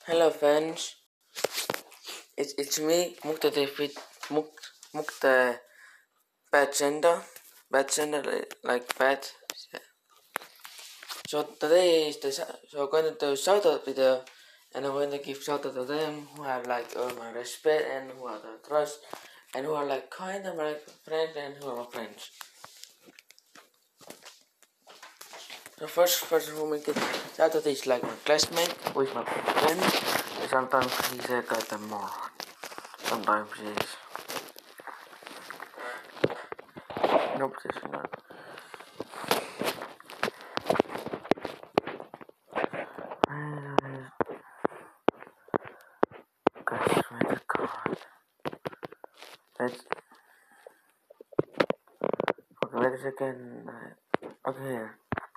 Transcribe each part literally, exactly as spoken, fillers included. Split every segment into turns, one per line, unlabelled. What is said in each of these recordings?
Hello fans, it's, it's me, Mukta David, Muk, Mukta Bad Gender, Bad Gender like bad. So today is the, so I'm going to do a shout out video and I'm going to give shout out to them who have like all my respect and who are the trust and who are like kind of my friends and who are my friends. The first person who make it shout out is like my classmate, who is my friend. Sometimes he's a goddamn moron. Sometimes he's nope, this is not. Gosh, where the god? Let's. Okay, wait a second. Okay, here.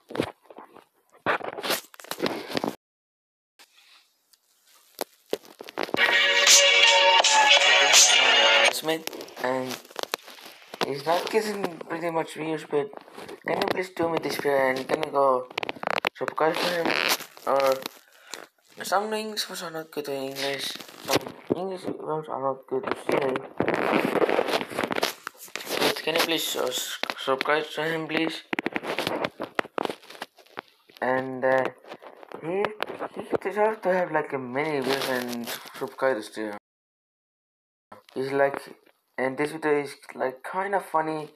And he's not getting pretty much views, but can you please do me this favor and can you go subscribe to him? Or some things are not good in English, some English words are not good to say. But can you please uh, subscribe to him, please? And uh, he he deserves to have like a many views and subscribers to him. He's like, and this video is like kind of funny.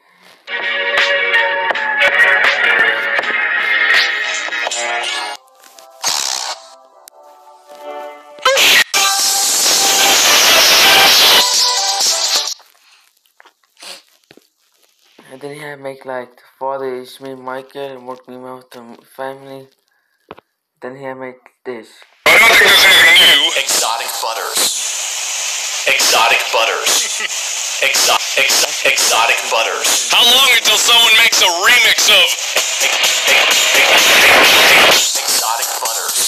And then he had make like the father is me, Michael, work me out the family. Then he had make this.
I don't think there's anything new. Exotic butters. Exotic butters. Exo ex exotic butters. How long until someone makes a remix of exotic butters?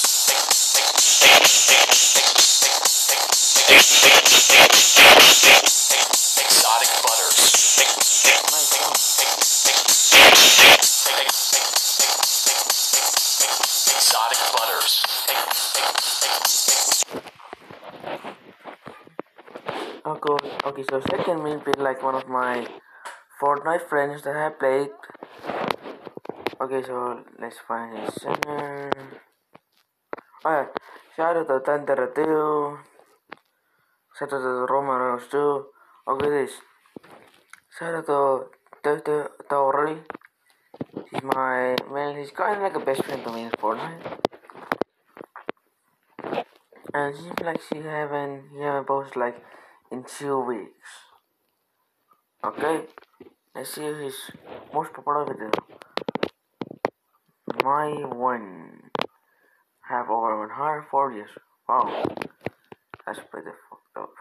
Exotic butters. Exotic butters.
Okay, okay, so second will be like one of my Fortnite friends that I played. Okay, so let's find his center. Alright, shout out to Thunder two. Shout out to Roman Rose two. Okay, this. Shout out to Tauri. He's my man, he's kind of like a best friend to me in Fortnite. And seems like she haven't he haven't posted like in two weeks. Okay, let's see his most popular video. My one have over one hundred four views. Wow, that's pretty fucked up.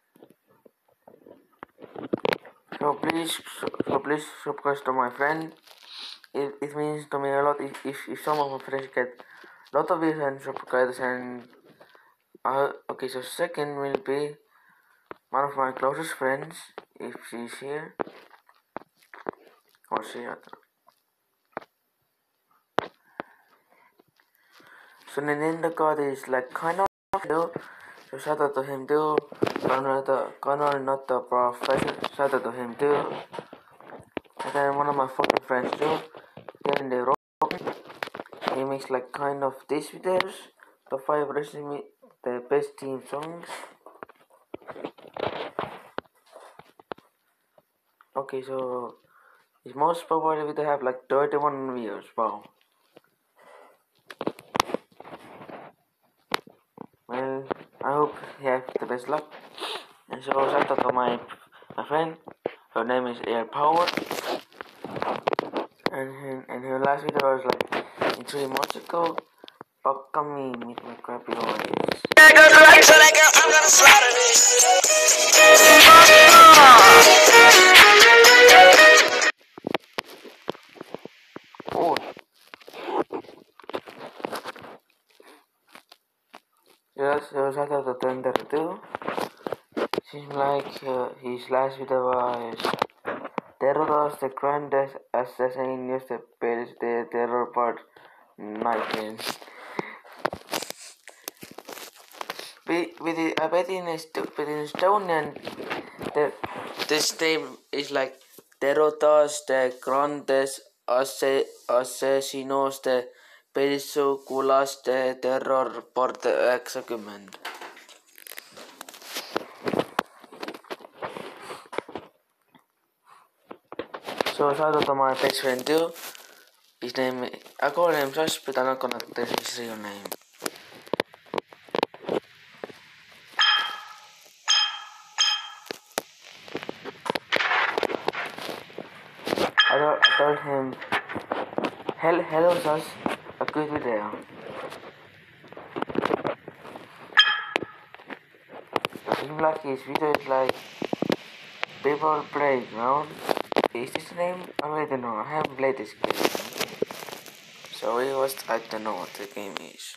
So please, so, so please subscribe to my friend. It, it means to me a lot if, if, if some of my friends get a lot of views and subscribers. And uh, okay, so second will be one of my closest friends, if she's here or she. I don't know. So Nintendo God is like kind of new, so shout out to him too. Connor, the Connor, not the professor. Shout out to him too. And then one of my fucking friends too. Then they wrote. He makes like kind of these videos. The five resume, the best team songs. Okay, so his most popular video have like thirty-one views. Wow. Well, I hope he has the best luck. And so shout out to my my friend. Her name is Air Power. And her, and her last video was like in three months ago. Fuck me with my crappy voice.
There goes the light, so that girl, I'm gonna slaughter this.
Oh. Yes, so shout out to Thunder too. Seems like uh, his last video was Terror the grandest assassin used to perish the terror part nineteen. with, with it, I bet in, Est- but in Estonian, the, this name is like Terotas de Grandes ase, Asesinos de Películas de Terror parte üheksakümmend. So shout out to my best friend too. His name, I call him Josh, but I'm not gonna tell his real name. I told, I told him, Hell, hello Josh, a good video. I seem like his video is like People Playground. Is this the name? I really don't know. I haven't played this game. So it was, I don't know what the game is.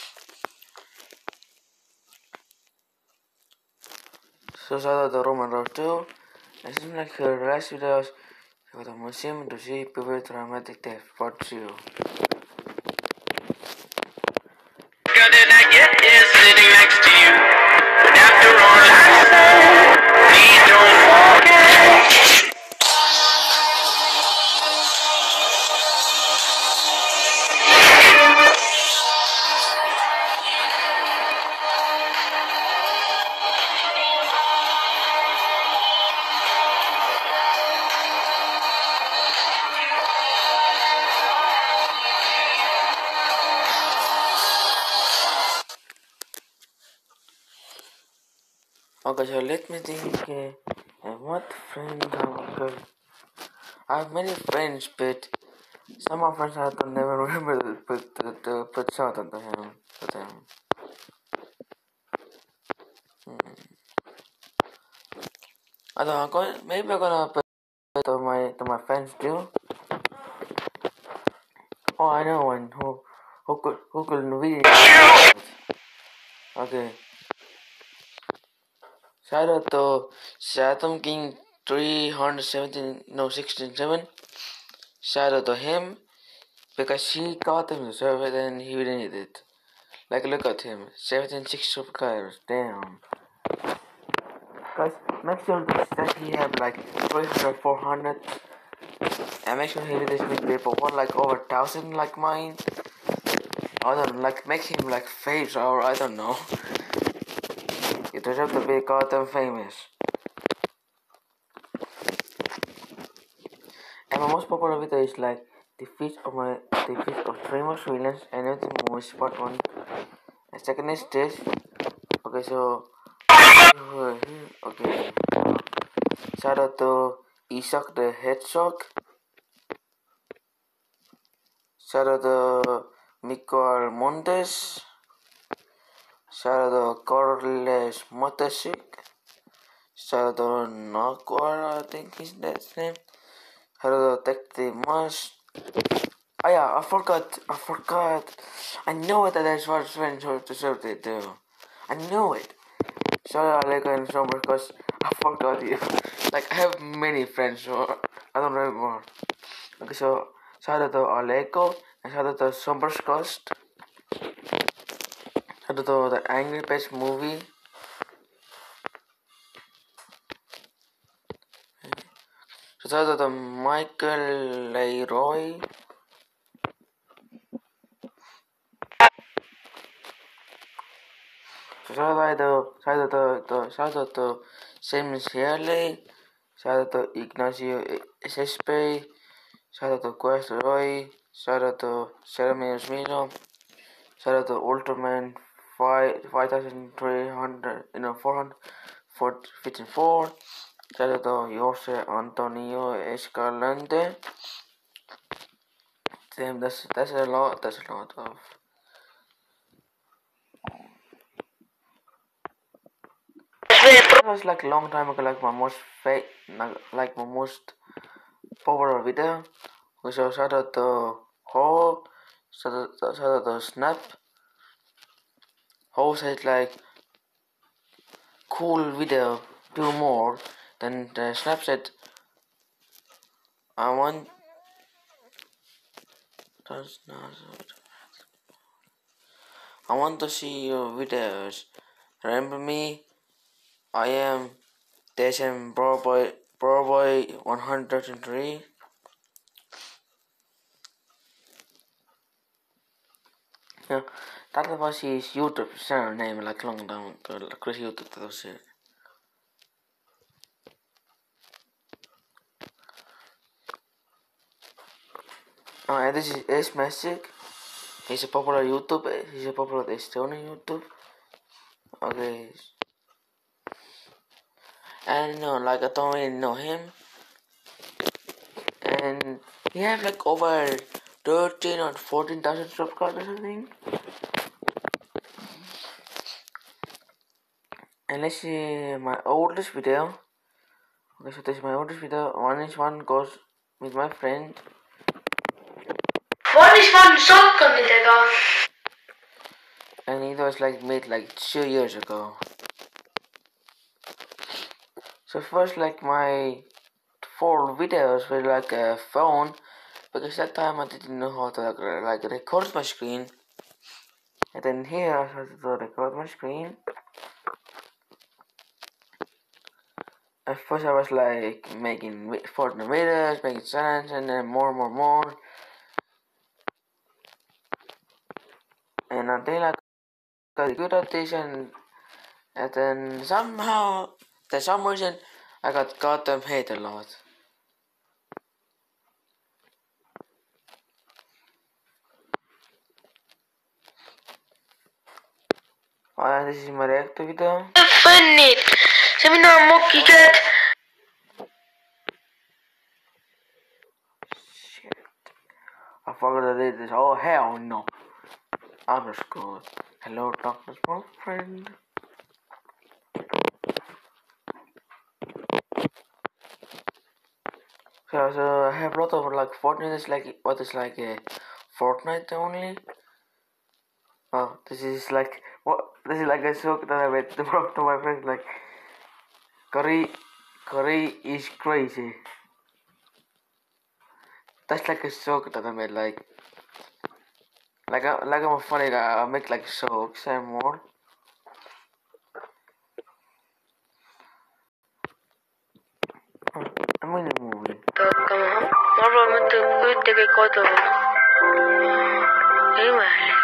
So shout out to Roman Rose too. I seem like her last videos, she got a museum to see people dramatic death part two.
Good and I get is sitting next to you. But after all I said, please don't forget.
Okay, so let me think. Uh, what friend have I? I have many friends, but some of my friends I don't never remember to put to, to put shout out to him to them. Hmm. I don't know. I'm going, maybe I'm gonna put to my to my friends too. Oh, I know one who who could who could really. Okay. Shout out to Saturn King three hundred seventeen no sixteen seven. Shout out to him because he got him the server and he didn't need it. Like look at him, seventeen six subscribers. Damn. Guys, make sure that he have like three hundred, four hundred, and make sure he this with people want like over thousand like mine. I don't know, like make him like famous or I don't know. You deserve to be goddamn famous. And my most popular video is like the feast of my the feast of streamers, villains, and everything movies part one. And second is this. Okay, so okay. Shout out to Isaac the Hedgehog. Shout out to Miguel Montes. Shout out to Carles Motesic. Shout out to Naguara, I think is that's name. Shout out to Detective Mas. Oh yeah, I forgot, I forgot. I know that I was friends who deserved it too. I know it. Sorry, Aleko and Somber, because I forgot you. Like, I have many friends, so I don't remember. Okay, so shout out to Aleko, and shout out to Somber's Coast. Shout out to the Angry Pets movie. So shout out to Michael Leroy. So shout out to, shout out to, to, shout out to James Haley. Shout out to Ignacio Cespe. Shout out to Quest Roy. Shout out to Jeremy Smino. Shout out to Ultraman five five thousand three hundred you know four hundred fifty-four. Shout out to Jose Antonio Escalante. Damn, that's that's a lot. That's a lot of. That was like a long time ago, like my most fa- like my most popular video. So shout out to Ho, shout out, shout out to Snap. Ho said like cool video, do more. Then the Snap said I want. That's not. I want to see your videos. Remember me? I am Desem Broboy Broboy one hundred three. Yeah, that was his YouTube channel name like long down to like Chris YouTube that was it. Oh, and this is Ace Magic. He's a popular YouTuber. He's a popular Estonian YouTube. Okay. And no, like I don't really know him. And he have like over thirteen or fourteen thousand subscribers, I think. And let's see my oldest video. Okay, so this is my oldest video. One is one goes with my friend.
One is one shotgunidega.
And it was like made like two years ago. So first like my four videos were like a phone, because that time I didn't know how to like, like record my screen. And then here I started to record my screen. At first I was like making Fortnite videos, making challenge, and then more, more, more. And until I got good at this, and, and then somehow, for some reason, I got goddamn hate a lot. Oh, this is my reactor video.
Funny. Se minä on mokkiket.
Shit. I forgot to do this. Oh, hell no. Underscore. Hello, darkness, my friend. So, so I have a lot of like Fortnite is like what is like a Fortnite only. Oh, this is like what this is like a joke that I made to my friend like Curry Curry is crazy. That's like a joke that I made like like I, like I'm a funny guy. I make like jokes and more. I'm in a movie.
Hakkama. Ma arvan, mõtle ühtegi kodu. Imelik.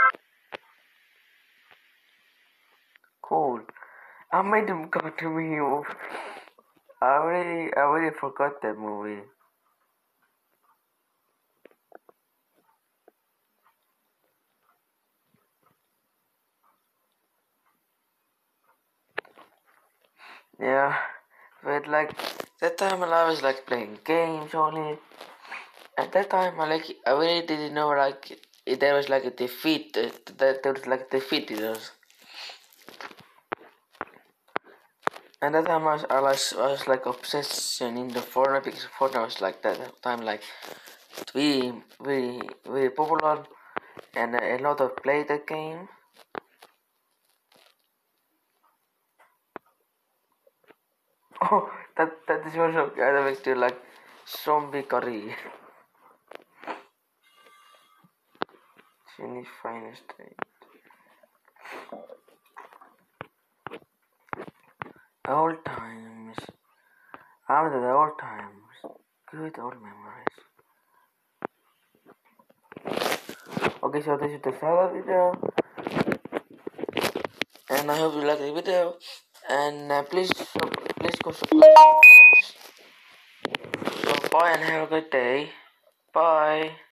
Cool. I made them come to me. I really I really forgot that movie. Yeah, but like that time I was like playing games only. At that time I like I really didn't know like if there was like a defeat uh, that there was like defeaters. And that time I was, I was, I was like obsession in the Fortnite, because Fortnite was like that time like very very very popular, and a lot of play that game. Oh, that that is also that makes you like zombie curry. Chinese finest. Old times. After the old times. Good old memories. Okay, so this is the third video. And I hope you like the video. And uh, please, please go subscribe to my friends. So bye and have a good day. Bye.